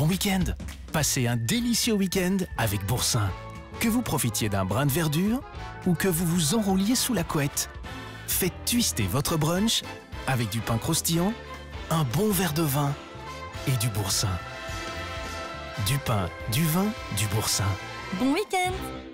bon week-end. Passez un délicieux week-end avec Boursin. Que vous profitiez d'un brin de verdure ou que vous vous enrouliez sous la couette. Faites twister votre brunch avec du pain croustillant, un bon verre de vin et du Boursin. Du pain, du vin, du Boursin. Bon week-end!